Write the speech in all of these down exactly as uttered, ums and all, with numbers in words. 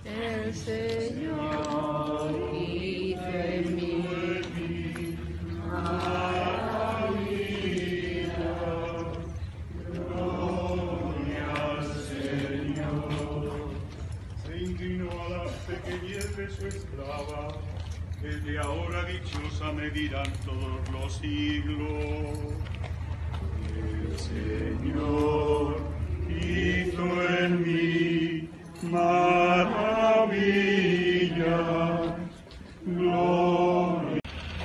El Señor hizo en mí maravilla. Gloria al Señor. Se inclinó a la pequeñez de su esclava. Desde ahora dichosa me dirán todos los siglos. El Señor hizo en mí maravilla. Gloria.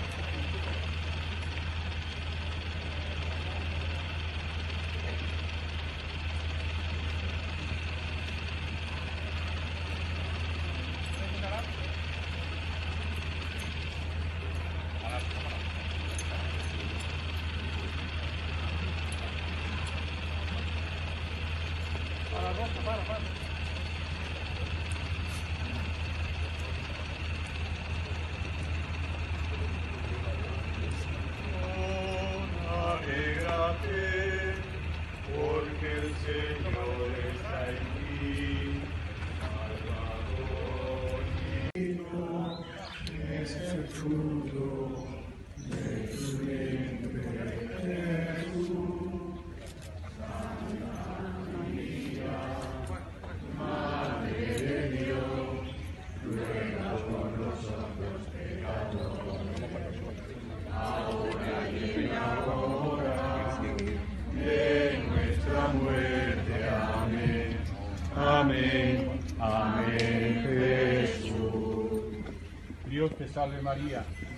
Alégrate, porque el Señor está en ti. Salvador mío, es el fruto de tu vientre, Jesús. Santa María, Madre de Dios, ruega por nosotros pecadores, ahora y en la hora de nuestra muerte. Amén. Amén. Amén, Jesús. Dios te salve María,